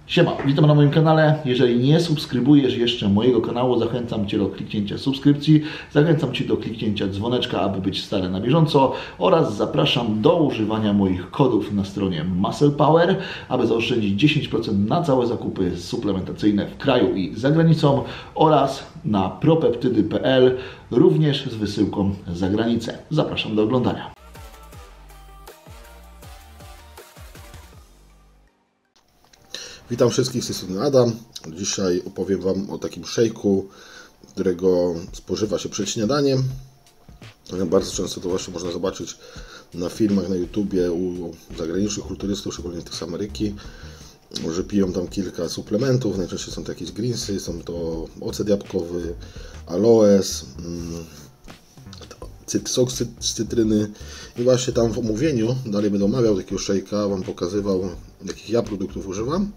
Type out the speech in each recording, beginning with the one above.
Siema, witam na moim kanale. Jeżeli nie subskrybujesz jeszcze mojego kanału, zachęcam Cię do kliknięcia subskrypcji, zachęcam Cię do kliknięcia dzwoneczka, aby być stale na bieżąco oraz zapraszam do używania moich kodów na stronie Muscle Power, aby zaoszczędzić 10% na całe zakupy suplementacyjne w kraju i za granicą oraz na propeptydy.pl, również z wysyłką za granicę. Zapraszam do oglądania. Witam wszystkich, z tej strony Adam. Dzisiaj opowiem Wam o takim szejku, którego spożywa się przed śniadaniem. Bardzo często to właśnie można zobaczyć na filmach na YouTubie u zagranicznych kulturystów, szczególnie tych z Ameryki, że piją tam kilka suplementów. Najczęściej są to jakieś greensy, są to ocet jabłkowy, aloes, sok z cytryny. I właśnie tam w omówieniu, dalej będę omawiał takiego szejka, Wam pokazywał, jakich ja produktów używam.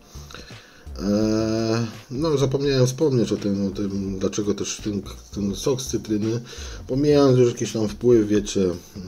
No, zapomniałem wspomnieć o tym, dlaczego też ten sok z cytryny, pomijając już jakiś tam wpływ, wiecie,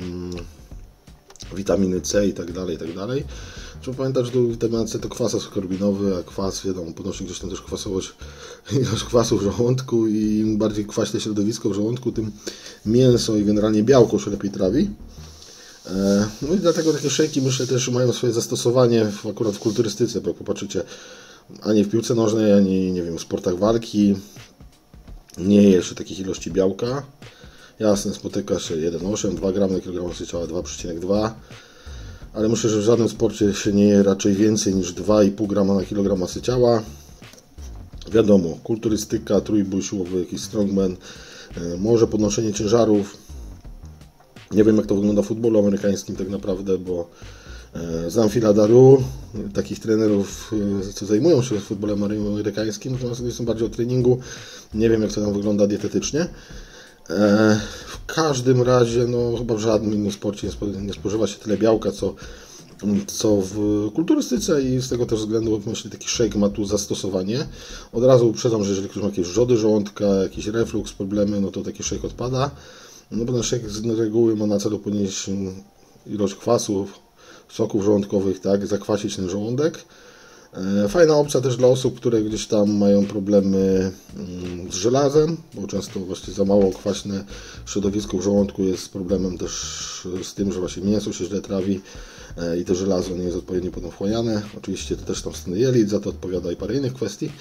witaminy C i tak dalej, i tak dalej. Trzeba pamiętać, że witamina C to kwas askorbinowy, a kwas, wiadomo, podnosi gdzieś tam też kwasowość, ilość kwasu w żołądku i im bardziej kwaśne środowisko w żołądku, tym mięso i generalnie białko się lepiej trawi. No i dlatego takie szejki, myślę, też mają swoje zastosowanie akurat w kulturystyce, bo jak popatrzycie, ani w piłce nożnej, ani nie wiem, w sportach walki nie je się takich ilości białka. Jasne, spotyka się 1,8, 2 g na kilogram masy ciała, 2,2, ale myślę, że w żadnym sporcie się nie je raczej więcej niż 2,5 g na kilogram masy ciała. Wiadomo, kulturystyka, trójbój siłowy, jakiś strongman, może podnoszenie ciężarów. Nie wiem, jak to wygląda w futbolu amerykańskim tak naprawdę, bo znam Phila Daru, takich trenerów, co zajmują się futbolem amerykańskim, natomiast są bardziej o treningu. Nie wiem, jak to tam wygląda dietetycznie. W każdym razie, no chyba w żadnym innym sporcie nie spożywa się tyle białka, co w kulturystyce i z tego też względu myślę, taki shake ma tu zastosowanie. Od razu uprzedzam, że jeżeli ktoś ma jakieś wrzody żołądka, jakiś reflux, problemy, no to taki shake odpada. No bo ten shake z reguły ma na celu podnieść ilość kwasów, soków żołądkowych, tak, zakwasić ten żołądek. Fajna opcja też dla osób, które gdzieś tam mają problemy z żelazem, bo często właśnie za mało kwaśne środowisko w żołądku jest problemem też z tym, że właśnie mięso się źle trawi i to żelazo nie jest odpowiednio potem wchłaniane. Oczywiście to też tam stany jelit, za to odpowiada i parę innych kwestii.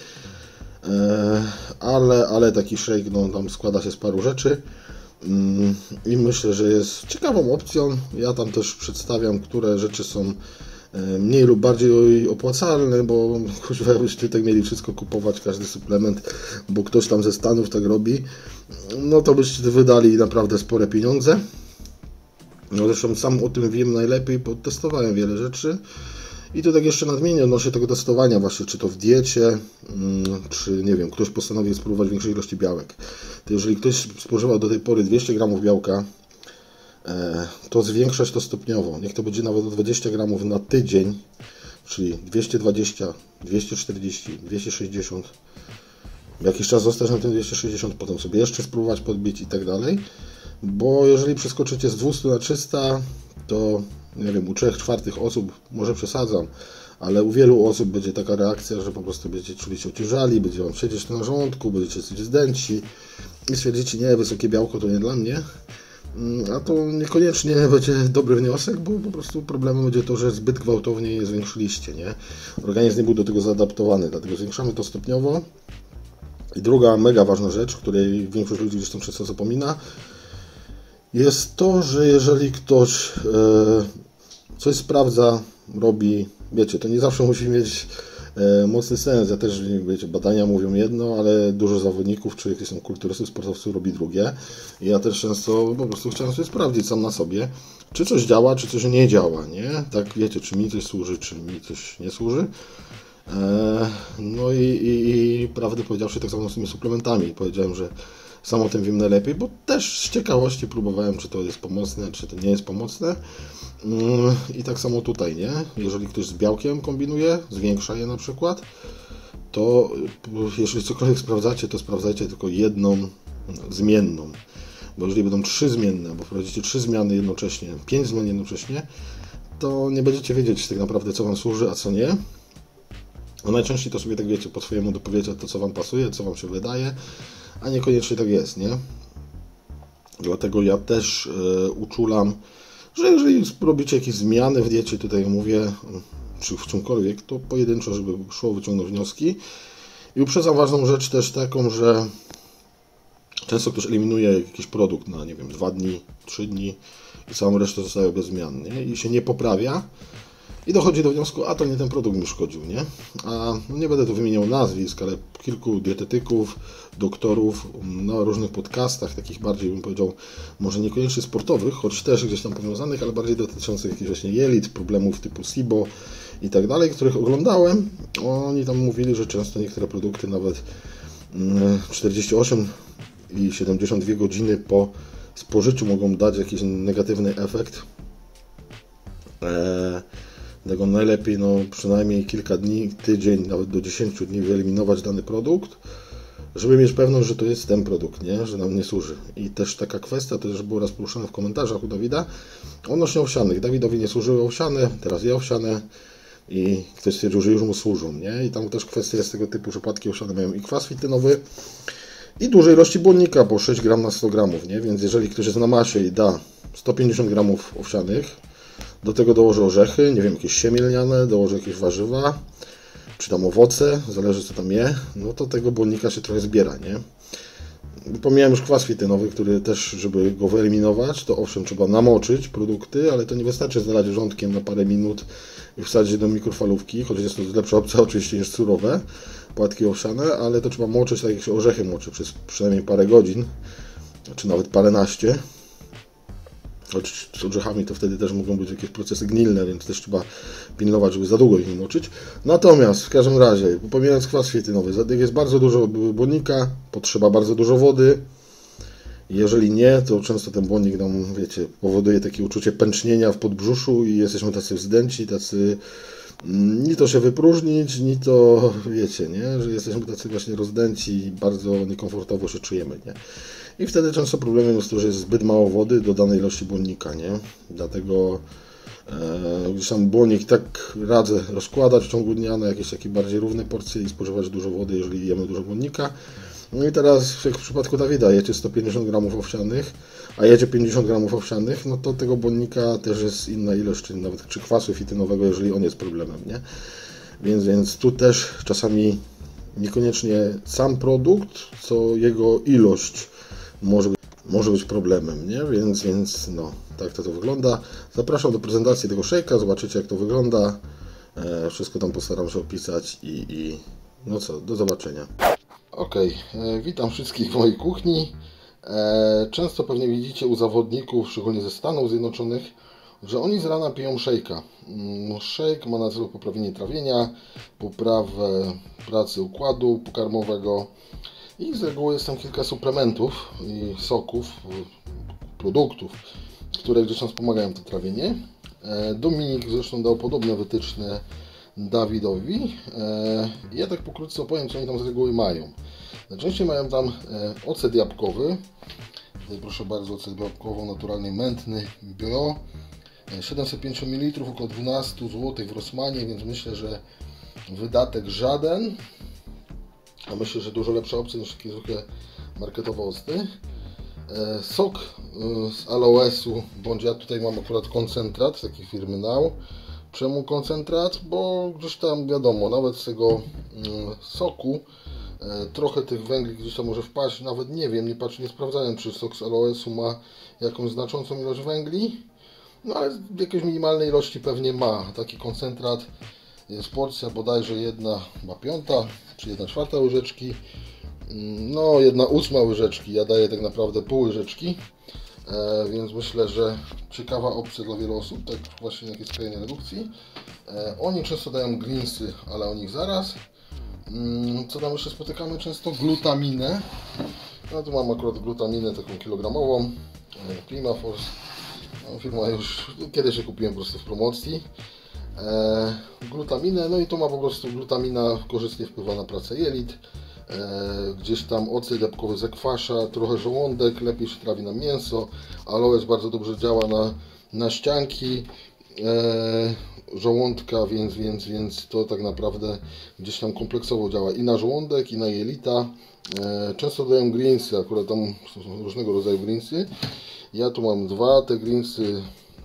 Ale taki shake, no, tam składa się z paru rzeczy. I myślę, że jest ciekawą opcją. Ja tam też przedstawiam, które rzeczy są mniej lub bardziej opłacalne, bo jakbyście tak mieli wszystko kupować, każdy suplement, bo ktoś tam ze Stanów tak robi, no to byście wydali naprawdę spore pieniądze. No zresztą sam o tym wiem najlepiej, bo testowałem wiele rzeczy. I tu tak jeszcze nadmienię odnośnie tego testowania właśnie, czy to w diecie, czy nie wiem, ktoś postanowił spróbować większej ilości białek. To jeżeli ktoś spożywał do tej pory 200 g białka, to zwiększać to stopniowo. Niech to będzie nawet o 20 g na tydzień, czyli 220, 240, 260. Jakiś czas zostać na tym 260, potem sobie jeszcze spróbować podbić i tak dalej. Bo jeżeli przeskoczycie z 200 na 300, to nie wiem, u 3/4 osób, może przesadzam, ale u wielu osób będzie taka reakcja, że po prostu będziecie czuli się ociężali, będzie Wam siedzieć na żołądku, będziecie coś zdęci i stwierdzicie, nie, wysokie białko to nie dla mnie. A to niekoniecznie będzie dobry wniosek, bo po prostu problemem będzie to, że zbyt gwałtownie je zwiększyliście, nie? Organizm nie był do tego zaadaptowany, dlatego zwiększamy to stopniowo. I druga mega ważna rzecz, której większość ludzi gdzieś tam często zapomina, jest to, że jeżeli ktoś coś sprawdza, robi, wiecie, to nie zawsze musi mieć mocny sens. Ja też, wiecie, badania mówią jedno, ale dużo zawodników, czy jakieś są kulturystów, sportowców robi drugie. I ja też często po prostu chciałem sobie sprawdzić sam na sobie, czy coś działa, czy coś nie działa, nie? Tak, wiecie, czy mi coś służy, czy mi coś nie służy. No i prawdę powiedziawszy, tak samo z tymi suplementami. Powiedziałem, że sam o tym wiem najlepiej, bo też z ciekawości próbowałem, czy to jest pomocne, czy to nie jest pomocne. I tak samo tutaj, nie? Jeżeli ktoś z białkiem kombinuje, zwiększa je na przykład, to jeżeli cokolwiek sprawdzacie, to sprawdzajcie tylko jedną zmienną. Bo jeżeli będą 3 zmienne, bo wprowadzicie 3 zmiany jednocześnie, 5 zmian jednocześnie, to nie będziecie wiedzieć tak naprawdę, co Wam służy, a co nie. A najczęściej to sobie tak wiecie, po swojemu dopowiecie to, co Wam pasuje, co Wam się wydaje, a niekoniecznie tak jest, nie? Dlatego ja też uczulam, że jeżeli robicie jakieś zmiany w diecie, tutaj mówię, czy w czymkolwiek, to pojedynczo, żeby szło wyciągnąć wnioski. I uprzedzam ważną rzecz też taką, że często ktoś eliminuje jakiś produkt na, nie wiem, 2 dni, 3 dni i całą resztę zostaje bez zmian, nie? I się nie poprawia i dochodzi do wniosku, a to nie ten produkt mi szkodził, nie? A no nie będę tu wymieniał nazwisk, ale kilku dietetyków, doktorów na różnych podcastach, takich bardziej bym powiedział, może niekoniecznie sportowych, choć też gdzieś tam powiązanych, ale bardziej dotyczących jakichś właśnie jelit, problemów typu SIBO i tak dalej, których oglądałem. Oni tam mówili, że często niektóre produkty nawet 48 i 72 godziny po spożyciu mogą dać jakiś negatywny efekt. Tego najlepiej przynajmniej kilka dni, tydzień, nawet do 10 dni wyeliminować dany produkt, żeby mieć pewność, że to jest ten produkt, nie? Że nam nie służy. I też taka kwestia, to też było raz poruszone w komentarzach u Dawida, odnośnie owsianych. Dawidowi nie służyły owsiane, teraz je owsiane i ktoś stwierdził, że już mu służą, nie? I tam też kwestia jest tego typu, że płatki owsiane mają i kwas fitynowy, i duże ilości błonnika, po 6 gram na 100 gramów, nie? Więc jeżeli ktoś jest na masie i da 150 gramów owsianych, do tego dołoży orzechy, nie wiem, jakieś siemię lniane, dołoży jakieś warzywa, czy tam owoce, zależy co tam je, no to tego błonnika się trochę zbiera, nie? Pomijałem już kwas fitynowy, który też, żeby go wyeliminować, to owszem, trzeba namoczyć produkty, ale to nie wystarczy zalać wrzątkiem na parę minut i wsadzić do mikrofalówki, choć jest to lepsza opcja oczywiście niż surowe płatki owsiane, ale to trzeba moczyć tak jak się orzechy moczy przez przynajmniej parę godzin, czy nawet paręnaście. Choć z orzechami to wtedy też mogą być jakieś procesy gnilne, więc też trzeba pilnować, żeby za długo ich nie moczyć. Natomiast w każdym razie, pomijając kwas fitynowy, jak jest bardzo dużo błonnika, potrzeba bardzo dużo wody. Jeżeli nie, to często ten błonnik nam, wiecie, powoduje takie uczucie pęcznienia w podbrzuszu i jesteśmy tacy wzdęci, tacy ni to się wypróżnić, ni to, wiecie, nie, że jesteśmy tacy właśnie rozdęci i bardzo niekomfortowo się czujemy, nie. I wtedy często problemem jest to, że jest zbyt mało wody do danej ilości błonnika, nie. Dlatego gdzieś tam błonnik tak radzę rozkładać w ciągu dnia na jakieś takie bardziej równe porcje i spożywać dużo wody, jeżeli jemy dużo błonnika. No i teraz, jak w przypadku Dawida, jecie 150 gramów owsianych, a jecie 50 gramów owsianych, no to tego błonnika też jest inna ilość, czy nawet czy kwasu fitynowego, jeżeli on jest problemem, nie? Więc tu też czasami niekoniecznie sam produkt, co jego ilość może być problemem, nie? Więc no, tak to wygląda. Zapraszam do prezentacji tego szejka, zobaczycie jak to wygląda. Wszystko tam postaram się opisać i no co, do zobaczenia. Ok, witam wszystkich w mojej kuchni. Często pewnie widzicie u zawodników, szczególnie ze Stanów Zjednoczonych, że oni z rana piją szejka. Szejk ma na celu poprawienie trawienia, poprawę pracy układu pokarmowego i z reguły jest tam kilka suplementów i soków, produktów, które gdzieś tam wspomagają to trawienie. Dominik zresztą dał podobne wytyczne Dawidowi. Ja tak pokrótce opowiem, co oni tam z reguły mają. Najczęściej mają tam ocet jabłkowy. Tutaj proszę bardzo, ocet jabłkowy, naturalny, mętny, bio. 750 ml, około 12 zł w Rossmanie, więc myślę, że wydatek żaden. A myślę, że dużo lepsza opcja niż takie zwykłe marketowe octy. Sok z aloesu, bądź ja tutaj mam akurat koncentrat takiej firmy Now. Czemu koncentrat? Bo gdzieś tam wiadomo, nawet z tego soku trochę tych węgli gdzieś tam może wpaść, nawet nie wiem, nie sprawdzałem, czy sok z aloesu ma jakąś znaczącą ilość węgli, no ale w jakiejś minimalnej ilości pewnie ma. Taki koncentrat jest porcja bodajże 1/5 czy 1/4 łyżeczki, no 1/8 łyżeczki, ja daję tak naprawdę pół łyżeczki, więc myślę, że ciekawa opcja dla wielu osób, tak właśnie jakieś skrajnej redukcji. Oni często dają greensy, ale o nich zaraz. Co tam jeszcze spotykamy często? Glutaminę. No tu mam akurat glutaminę taką kilogramową, Climaforce. No, firma już kiedyś je kupiłem po prostu w promocji. Glutaminę, no i to ma po prostu glutamina korzystnie wpływa na pracę jelit. Gdzieś tam ocet jabłkowy zakwasza trochę żołądek, lepiej się trawi na mięso. Aloes bardzo dobrze działa na ścianki. żołądka, więc to tak naprawdę gdzieś tam kompleksowo działa i na żołądek, i na jelita. Często dodaję greensy, akurat tam są różnego rodzaju greensy. Ja tu mam dwa te greensy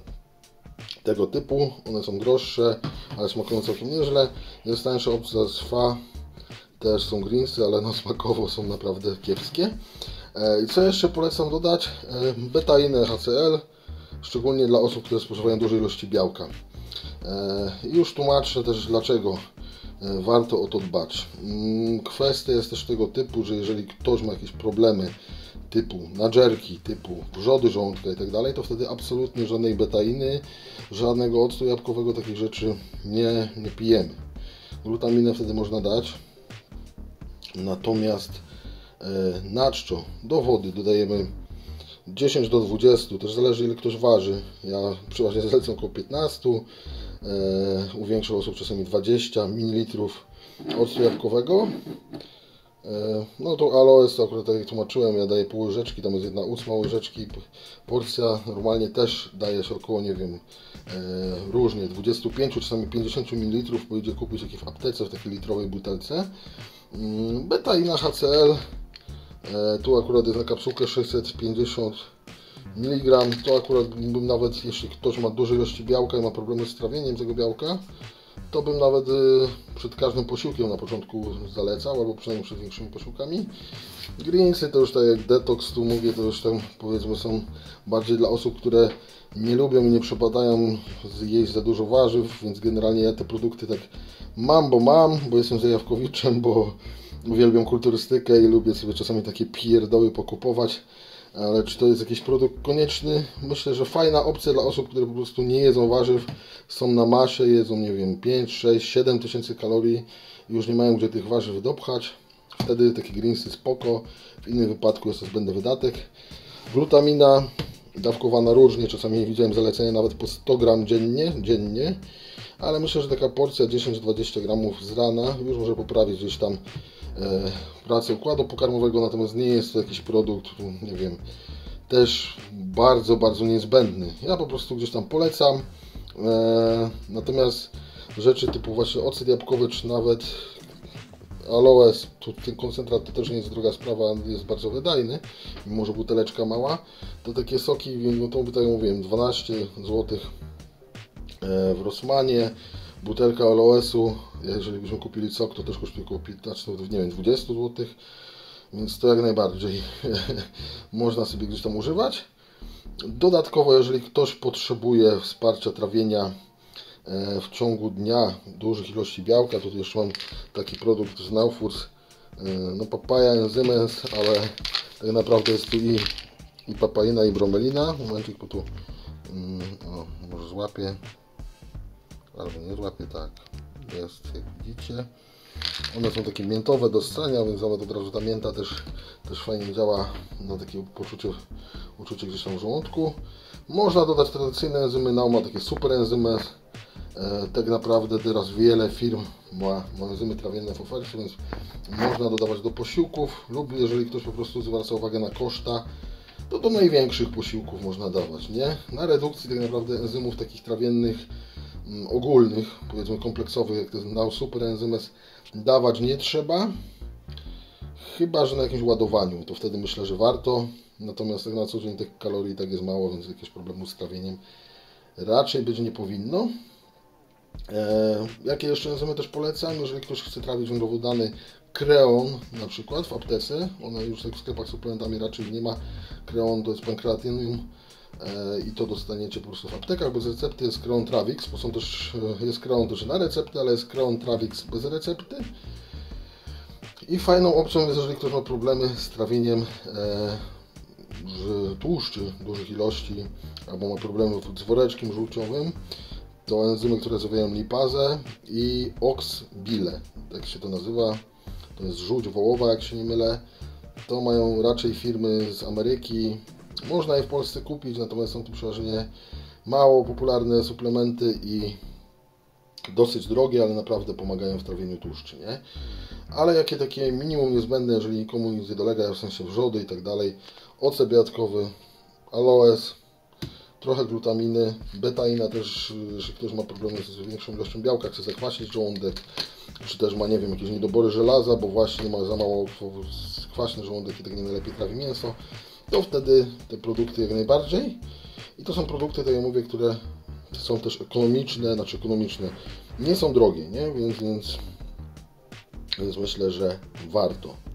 tego typu, one są droższe, ale smakują całkiem nieźle. Jest tańsza opcja z FA, też są greensy, ale no smakowo są naprawdę kiepskie. I co jeszcze polecam dodać? Betainę HCl, szczególnie dla osób, które spożywają duże ilości białka. Już tłumaczę też dlaczego warto o to dbać. Kwestia jest też tego typu, że jeżeli ktoś ma jakieś problemy typu nadżerki, typu wrzody żołądka i tak dalej, to wtedy absolutnie żadnej betainy, żadnego octu jabłkowego, takich rzeczy nie pijemy. Glutaminę wtedy można dać, natomiast na czczo do wody dodajemy 10 do 20, też zależy ile ktoś waży. Ja przeważnie zalecam około 15, u większych osób czasami 20 ml octu jabłkowego. No to aloes, to akurat tak jak tłumaczyłem, ja daję pół łyżeczki, tam jest 1/8 łyżeczki. Porcja normalnie też daje się około, nie wiem, różnie, 25, czasami 50 ml, bo idzie kupić jakieś w aptece, w takiej litrowej butelce. Betaina HCl, tu akurat jest na kapsułkę 650 mg, to akurat bym nawet, jeśli ktoś ma duże ilości białka i ma problemy z trawieniem tego białka, to bym nawet przed każdym posiłkiem na początku zalecał, albo przynajmniej przed większymi posiłkami. Greensy to już tak jak detoks tu mówię, to już tam powiedzmy są bardziej dla osób, które nie lubią i nie przepadają jeść za dużo warzyw, więc generalnie ja te produkty tak mam, bo jestem zajawkowiczem, bo uwielbiam kulturystykę i lubię sobie czasami takie pierdoły pokupować. Ale czy to jest jakiś produkt konieczny? Myślę, że fajna opcja dla osób, które po prostu nie jedzą warzyw, są na masie, jedzą, nie wiem, 5, 6, 7 tysięcy kalorii i już nie mają gdzie tych warzyw dopchać. Wtedy takie greensy spoko, w innym wypadku jest to zbędny wydatek. Glutamina dawkowana różnie, czasami widziałem zalecenia nawet po 100 gram dziennie, ale myślę, że taka porcja 10-20 gramów z rana już może poprawić gdzieś tam pracę układu pokarmowego, natomiast nie jest to jakiś produkt, nie wiem, też bardzo niezbędny. Ja po prostu gdzieś tam polecam, natomiast rzeczy typu właśnie ocet jabłkowy, czy nawet aloes, tu ten koncentrat to też nie jest droga sprawa, jest bardzo wydajny, mimo że buteleczka mała, to takie soki, no to tak jak mówiłem, 12 zł w Rossmanie. Butelka aloesu, jeżeli byśmy kupili sok, to też kosztuje około 15, nie wiem, 20 zł, więc to jak najbardziej można sobie gdzieś tam używać. Dodatkowo, jeżeli ktoś potrzebuje wsparcia trawienia w ciągu dnia, dużych ilości białka, tutaj jeszcze mam taki produkt z Naufurs, no papaja enzymens, ale tak naprawdę jest tu i papaina, i bromelina. Momencik, bo tu może złapię. Albo nie złapię, tak, jest, jak widzicie. One są takie miętowe do ssania, więc nawet od razu ta mięta też fajnie działa na takie uczucie gdzieś tam w żołądku. Można dodać tradycyjne enzymy, ma takie super enzymy. Tak naprawdę teraz wiele firm ma enzymy trawienne w ofercie, więc można dodawać do posiłków lub jeżeli ktoś po prostu zwraca uwagę na koszta, to do największych posiłków można dawać, nie? Na redukcji tak naprawdę enzymów takich trawiennych ogólnych, powiedzmy kompleksowych, jak to jest Now Super Enzymes, dawać nie trzeba, chyba że na jakimś ładowaniu, to wtedy myślę, że warto, natomiast tak na co dzień tych kalorii tak jest mało, więc jakiegoś problemu z trawieniem raczej być nie powinno. Jakie jeszcze enzymy też polecam, jeżeli ktoś chce trawić węglowodany, Kreon na przykład w aptece, ona już tak w sklepach z suplementami raczej nie ma. Kreon to jest pankreatynium i to dostaniecie po prostu w aptekach bez recepty. Jest Kreon Travix, bo jest Kreon też na recepty, ale jest Kreon Travix bez recepty. I fajną opcją jest, jeżeli ktoś ma problemy z trawieniem tłuszczy dużych ilości, albo ma problemy z woreczkiem żółciowym, to enzymy, które zawierają lipazę i oxbile, tak się to nazywa. To jest żółć wołowa, jak się nie mylę. To mają raczej firmy z Ameryki. Można je w Polsce kupić, natomiast są to przeważnie mało popularne suplementy i dosyć drogie, ale naprawdę pomagają w trawieniu tłuszczy, nie? Ale jakie takie minimum niezbędne, jeżeli nikomu nic nie dolega, w sensie wrzody i tak dalej, ocet białkowy, aloes, trochę glutaminy, betaina też, jeśli ktoś ma problemy z większą ilością białka, chce zakwaśnić żołądek, czy też ma, nie wiem, jakieś niedobory żelaza, bo właśnie ma za mało kwaśny żołądek i tak nie najlepiej trawi mięso, to wtedy te produkty jak najbardziej. I to są produkty, tak jak mówię, które są też ekonomiczne, nie są drogie, nie? Więc myślę, że warto.